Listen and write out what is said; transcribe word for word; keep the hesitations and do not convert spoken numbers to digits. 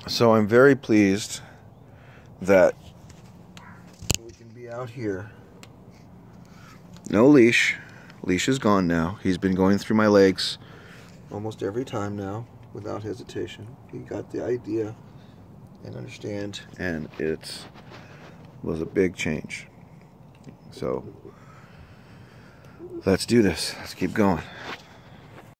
So I'm very pleased that we can be out here. No leash. Leash is gone now. He's been going through my legs almost every time now without hesitation. He got the idea and understand, and it was a big change. So let's do this. Let's keep going.